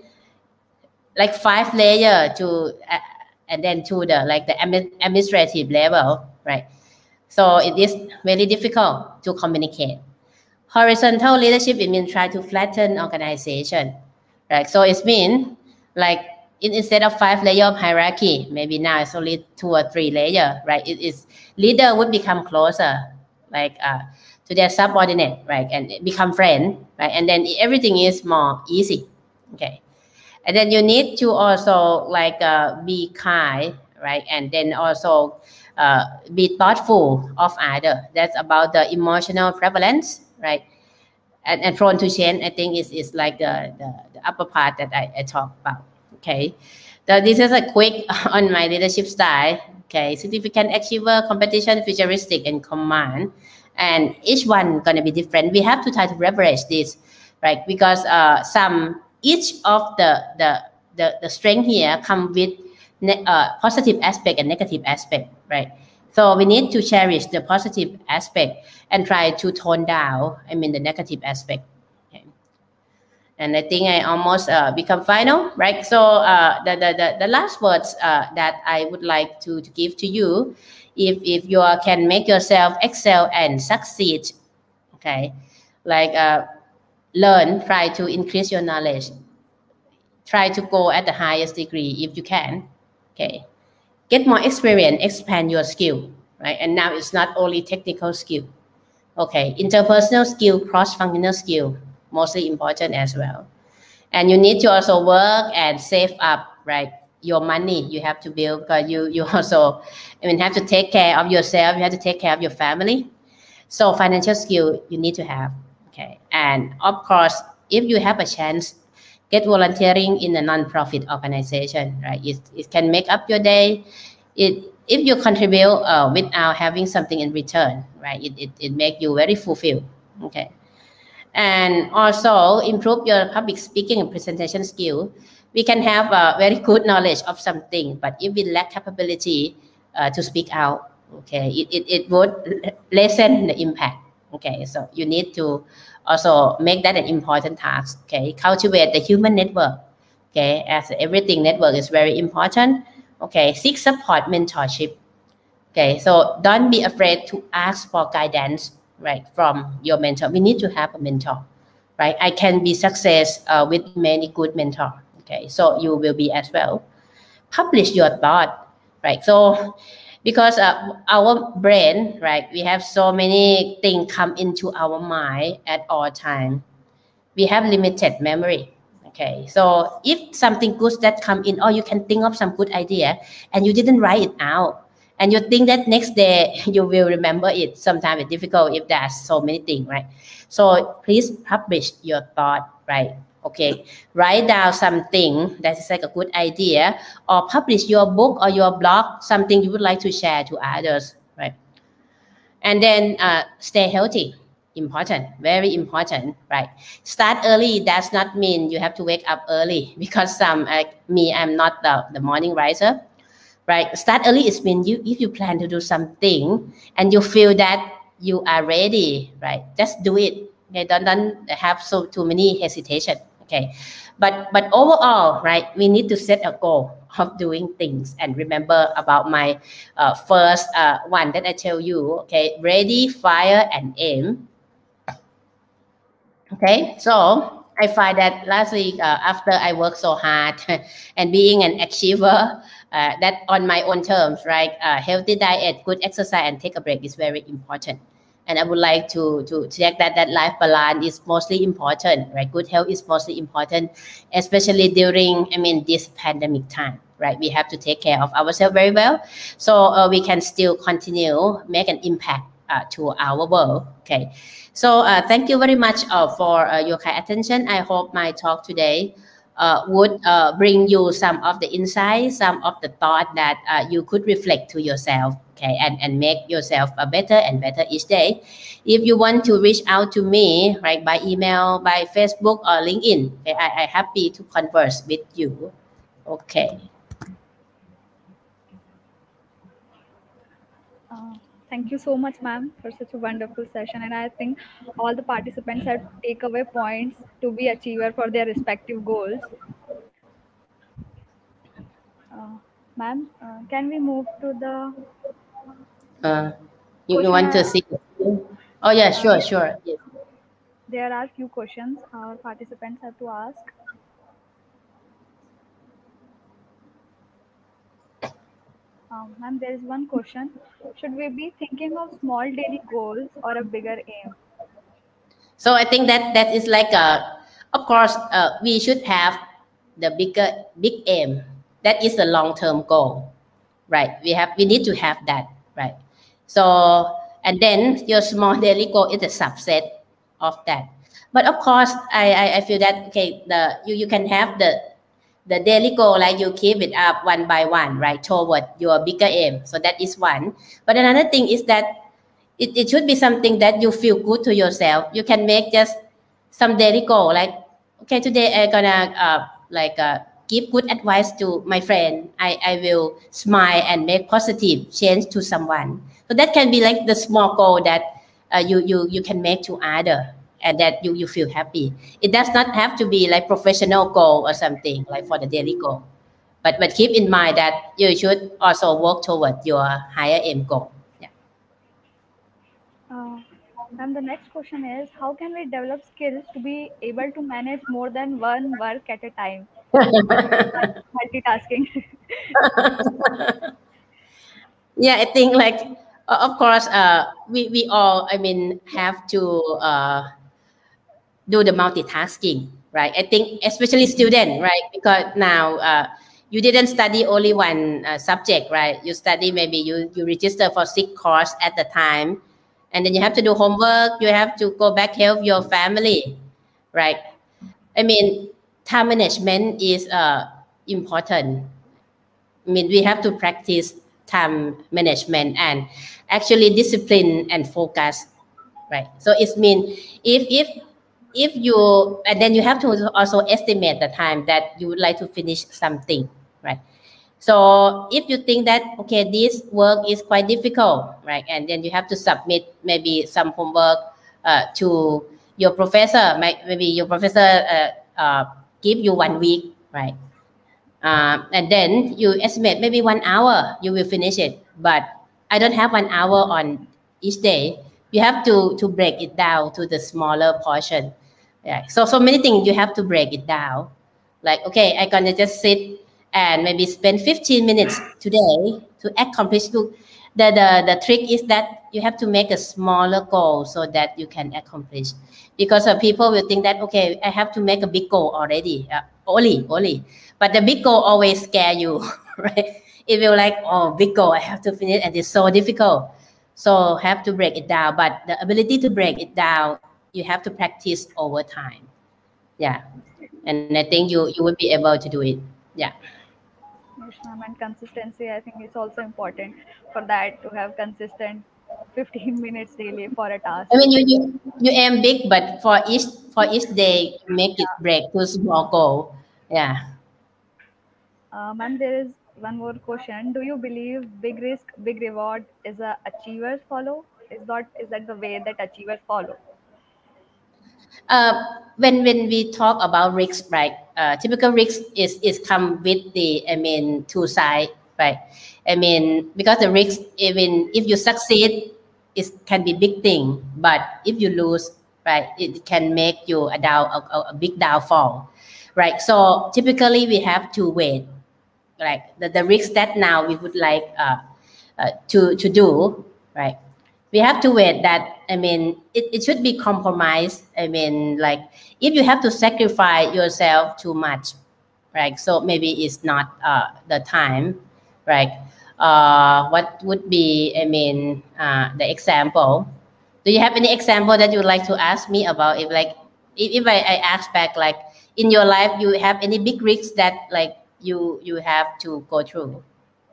like 5 layers to and then to the like the administrative level, right? So it is very difficult to communicate. Horizontal leadership, it means try to flatten organization, right? So it means like instead of 5 layers of hierarchy, maybe now it's only 2 or 3 layers, right? It is leader would become closer, like to their subordinate, right? And become friend, right? And then everything is more easy, okay? And then you need to also like be kind, right? And then also be thoughtful of other. That's about the emotional prevalence, right? And prone to change, I think is like the upper part that I talk about. Okay, so this is a quick on my leadership style. Okay, significant achiever, competition, futuristic, and command, and each one gonna be different. We have to try to leverage this, right? Because each of the strength here come with positive aspect and negative aspect, right? So we need to cherish the positive aspect and try to tone down, the negative aspect. Okay. And I think I almost become final, right? So the last words that I would like to give to you, if you can make yourself excel and succeed, okay, like learn, try to increase your knowledge, try to go at the highest degree if you can, okay. Get more experience, expand your skill, right? And now it's not only technical skill. Okay, interpersonal skill, cross-functional skill, mostly important as well. And you need to also work and save up, right? Your money you have to build, because you also, have to take care of yourself. You have to take care of your family. So financial skill you need to have, okay. And of course, if you have a chance, get volunteering in a non-profit organization, right? It can make up your day. If you contribute without having something in return, right? It make you very fulfilled, okay. And also improve your public speaking and presentation skill. We can have very good knowledge of something, but if we lack capability to speak out, okay, it would lessen the impact, okay. So you need to also make that an important task, okay. Cultivate the human network, okay, as everything network is very important, okay. Seek support, mentorship, okay. So don't be afraid to ask for guidance, right, from your mentor. We need to have a mentor, right? I can be success with many good mentor, okay. So you will be as well. Publish your thought, right? So because our brain, right, we have so many things come into our mind at all time. We have limited memory, okay. So if something good that come in, or you can think of some good idea and you didn't write it out, and you think that next day you will remember it. Sometimes it's difficult if there's so many things, right? So please publish your thought, right? Okay, write down something that is like a good idea, or publish your book or your blog, something you would like to share to others, right? And then stay healthy. Important, very important, right? Start early does not mean you have to wake up early, because some like me, I'm not the morning riser, right? Start early is mean if you plan to do something and you feel that you are ready, right? Just do it. Okay, don't have too many hesitation. Okay, but overall, right? We need to set a goal of doing things, and remember about my first one that I tell you. Okay, ready, fire, and aim. Okay, so I find that last week after I worked so hard and being an achiever, that on my own terms, right? Healthy diet, good exercise, and take a break is very important. And I would like to check that life balance is mostly important, right? Good health is mostly important, especially during, this pandemic time, right? We have to take care of ourselves very well, so we can still continue make an impact to our world. Okay. So thank you very much for your kind attention. I hope my talk today would bring you some of the insights, some of the thought that you could reflect to yourself, okay, and make yourself better and better each day. If you want to reach out to me, right, by email, by Facebook or LinkedIn, okay, I'm happy to converse with you. Okay. Thank you so much, ma'am, for such a wonderful session. And I think all the participants have takeaway points to be achiever for their respective goals. Ma'am, can we move to the... You want to see? Oh yeah, sure. Yes. There are few questions our participants have to ask. Ma'am, there is one question. Should we be thinking of small daily goals or a bigger aim? So I think that is like of course we should have the big aim. That is a long-term goal, right? We need to have that, right? So and then your small daily goal is a subset of that. But of course, I feel that okay, you can have the daily goal, like you keep it up one by one, right, toward your bigger aim. So that is one. But another thing is that it should be something that you feel good to yourself. You can make just some daily goal, like, okay, today I'm gonna give good advice to my friend. I will smile and make positive change to someone. So that can be like the small goal that you can make to other, and that you feel happy. It does not have to be like professional goal or something like for the daily goal. But keep in mind that you should also work toward your higher aim goal. And the next question is, how can we develop skills to be able to manage more than one work at a time? Multitasking. Yeah, I think like of course we all have to do the multitasking, right? I think especially student, right? Because now you didn't study only one subject, right? You study, maybe you register for 6 courses at the time, and then you have to do homework, you have to go back help your family, right? Time management is important. We have to practice time management and actually discipline and focus, right? So it means if you, and then you have to also estimate the time that you would like to finish something, right? So if you think that, okay, this work is quite difficult, right? And then you have to submit maybe some homework to your professor. Maybe your professor give you 1 week, right? And then you estimate maybe 1 hour you will finish it. But I don't have 1 hour on each day. You have to break it down to the smaller portion. Yeah. So many things you have to break it down. Like, okay, I'm gonna just sit and maybe spend 15 minutes today to accomplish. The trick is that you have to make a smaller goal so that you can accomplish. Because people will think that, okay, I have to make a big goal already, only. But the big goal always scare you, right? It will like, oh, big goal, I have to finish, and it's so difficult. So have to break it down. But the ability to break it down, you have to practice over time. Yeah. and I think you would be able to do it. Yeah. Yes, ma'am. And consistency, I think it's also important for that to have consistent 15 minutes daily for a task. I mean, you aim big, but for each day, you make it break to small goal. Yeah. Ma'am, there is one more question. Do you believe big risk, big reward is a achievers follow? Is that the way that achievers follow? Uh, when we talk about risks, right? Typical risk is come with the, I mean, two side, right? I mean, because the risk, even if you succeed, it can be big thing, but if you lose, right, it can make you a big downfall, right? So typically we have to wait, like the risk that now we would like to do, right? We have to wait that, I mean, it should be compromised. I mean, like if you have to sacrifice yourself too much, right? So maybe it's not the time, right? What would be, I mean, the example? Do you have any example that you would like to ask me about? If like, if I ask back, like in your life, you have any big risks that like you have to go through?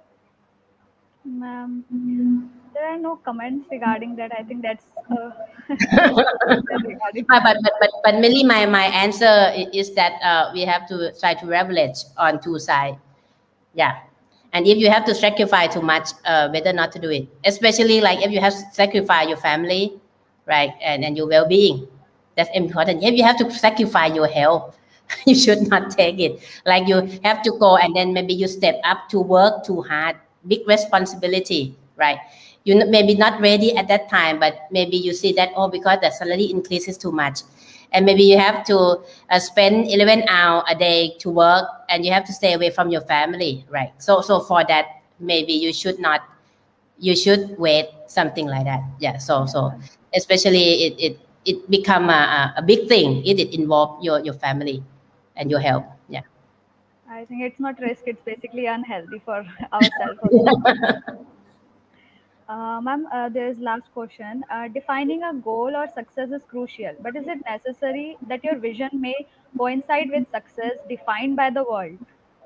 Ma'am, there are no comments regarding that. I think that's regarding. But mainly my answer is that we have to try to leverage on two sides. Yeah. And if you have to sacrifice too much, better not to do it. Especially like if you have to sacrifice your family, right, and your well-being, that's important. If you have to sacrifice your health, you should not take it. Like you have to go and then maybe you step up to work too hard, big responsibility, right? You maybe not ready at that time, but maybe you see that, oh, because the salary increases too much, and maybe you have to spend 11 hours a day to work, and you have to stay away from your family, right? So for that, maybe you should not, you should wait, something like that. Yeah. So especially it become a big thing if it involve your family and your health. Yeah. I think it's not risk. It's basically unhealthy for ourselves. Also. Ma'am, there's last question. Defining a goal or success is crucial, but is it necessary that your vision may coincide with success defined by the world?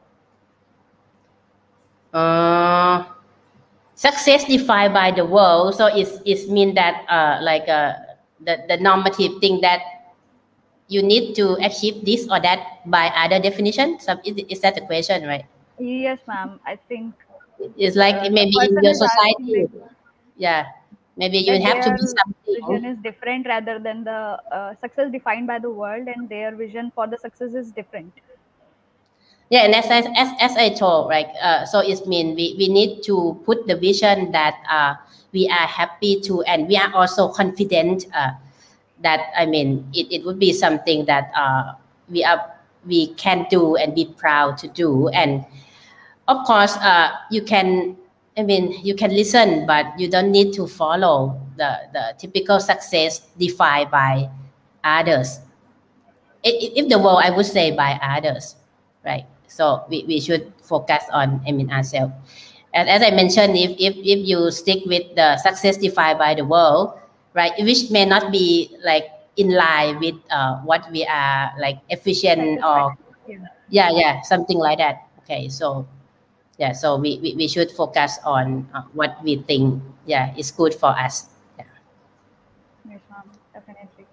Success defined by the world, so it's mean that like the normative thing that you need to achieve this or that by other definition. So is that the question, right? Yes, ma'am. I think it's like maybe in person your is asking society, yeah, maybe you that have to their be vision something. is different rather than the success defined by the world, and their vision for the success is different. Yeah, and as I told, right? So it means we need to put the vision that we are happy to, and we are also confident that, I mean, it would be something that we can do and be proud to do. And of course, you can, I mean, you can listen, but you don't need to follow the typical success defined by others. If the world, I would say by others, right? So we should focus on, I mean, ourselves. And as I mentioned, if you stick with the success defined by the world, right, which may not be like in line with what we are like efficient or yeah, something like that. Okay, so yeah, so we should focus on what we think, yeah, is good for us. Yeah. Yes, ma'am, definitely.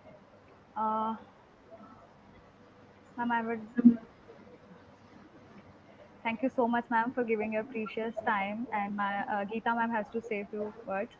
Ma'am, I would thank you so much, ma'am, for giving your precious time. And my Geeta, ma'am, has to say a few words.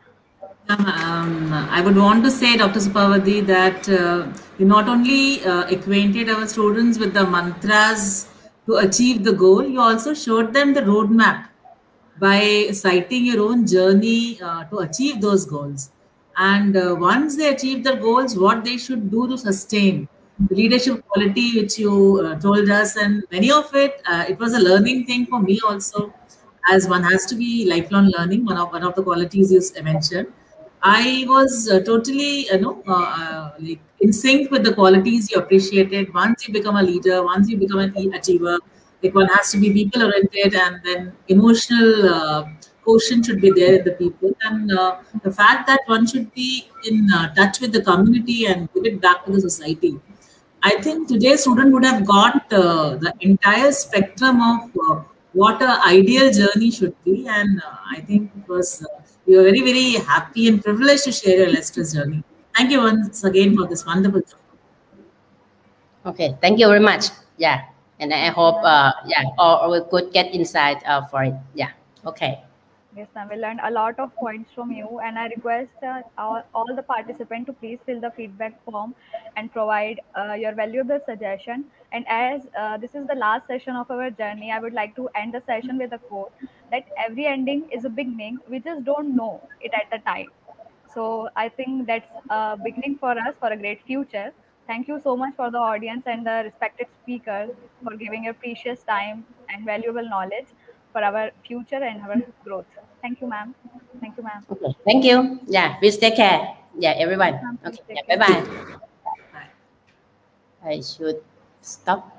I would want to say, Dr. Supavati, that you not only acquainted our students with the mantras to achieve the goal, you also showed them the roadmap by citing your own journey to achieve those goals. And once they achieve their goals, what they should do to sustain the leadership quality which you told us, and many of it, it was a learning thing for me also, as one has to be lifelong learning. One of the qualities you mentioned, I was totally, like in sync with the qualities you appreciated. Once you become a leader, once you become an achiever, like one has to be people oriented, and then emotional quotient should be there in the people, and the fact that one should be in touch with the community and give it back to the society. I think today's student would have got the entire spectrum of what an ideal journey should be, and I think it was we were very, very happy and privileged to share your illustrious journey. Thank you once again for this wonderful talk. Okay, thank you very much. Yeah, and I hope all we could get insight for it. Yeah. Okay. Yes, ma'am. We learned a lot of points from you, and I request all the participants to please fill the feedback form and provide your valuable suggestion. And as this is the last session of our journey, I would like to end the session with a quote that every ending is a beginning. We just don't know it at the time. So I think that's a beginning for us for a great future. Thank you so much for the audience and the respected speakers for giving your precious time and valuable knowledge for our future and our growth. Thank you, ma'am. Thank you, ma'am. Okay. Thank you. Yeah. Please take care. Yeah, everyone. Yes, ma'am. Please Okay. take Yeah, care. bye bye. I should stop.